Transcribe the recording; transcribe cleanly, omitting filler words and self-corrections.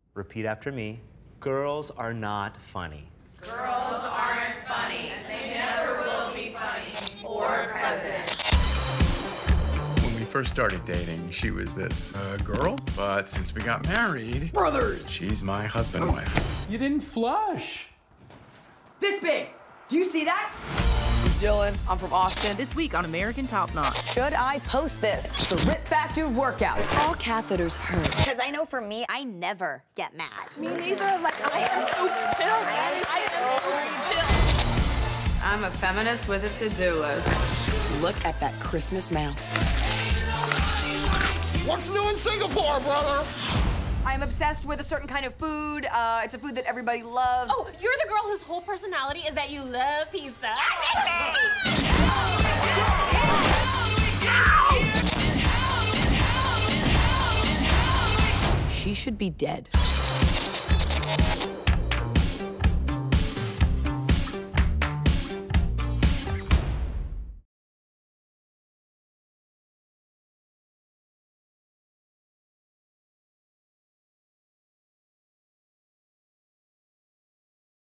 Repeat after me. Girls are not funny. Girls aren't funny. They never will be funny. Or president. When we first started dating, she was this girl. But since we got married... Brothers! She's my husband wife. You didn't flush. This big. Do you see that? Dylan, I'm from Austin. This week on American Top Notch. Should I post this? The Rip Back Dude workout. All catheters hurt. Because I know for me, I never get mad. Me neither. Like, I am so chill. I am so chill. I'm a feminist with a to-do list. Look at that Christmas mouth. What's new in Singapore, brother? I'm obsessed with a certain kind of food. It's a food that everybody loves. Oh, you're the girl whose whole personality is that you love pizza. She should be dead.